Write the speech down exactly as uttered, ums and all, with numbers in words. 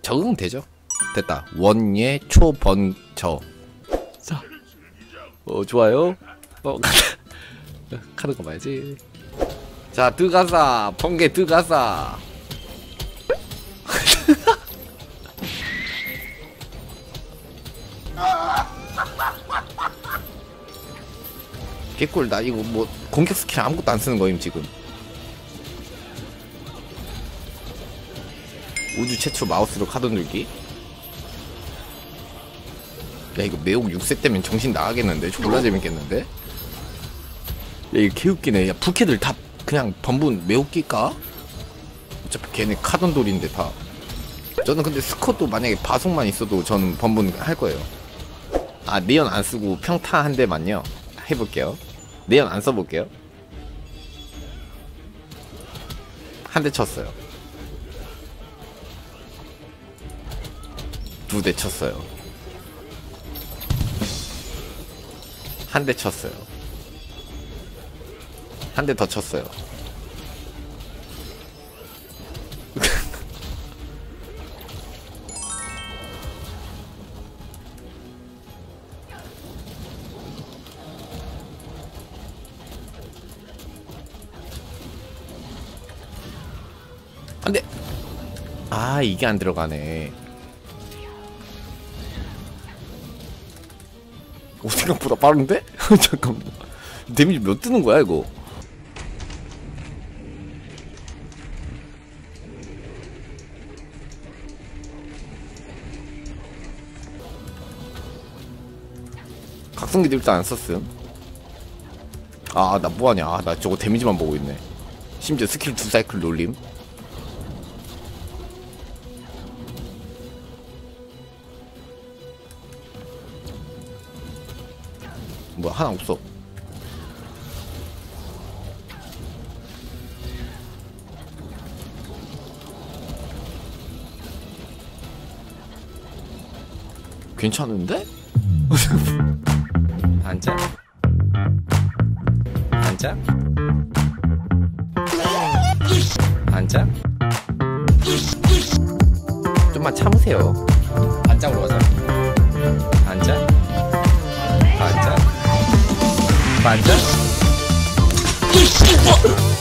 적응되죠. 됐다. 원예 초번저. 자, 어 좋아요. 어 카드 거 봐야지. 자, 드가사 번개 드가사. 개꿀. 나 이거 뭐 공격 스킬 아무것도 안 쓰는 거임 지금. 우주 최초 마우스로 카드 눌기. 야 이거 매혹 육 세 때면 정신 나가겠는데? 졸라 재밌겠는데? 야 이거 개웃기네. 야 부캐들 다 그냥 전부 매혹 낄까? 어차피 걔네 카던돌인데 다. 저는 근데 스쿼도 만약에 바속만 있어도 저는 번분 할 거예요. 아 네온 안 쓰고 평타 한 대만요. 해볼게요. 네온 안 써볼게요. 한 대 쳤어요. 두 대 쳤어요. 한 대 쳤어요. 한 대 더 쳤어요. 안 돼! 아, 이게 안 들어가네. 오, 생각보다 빠른데? 잠깐만. 데미지 몇 뜨는 거야, 이거? 각성기도 일단 안 썼음. 아, 나 뭐하냐. 아, 나 저거 데미지만 보고 있네. 심지어 스킬 두 사이클 놀림. 뭐야, 하나 없어. 괜찮은데? 반짝? 반짝? 반짝? 좀만 참으세요. 반짝으로 가자. 반짝? 반짝? 반짝?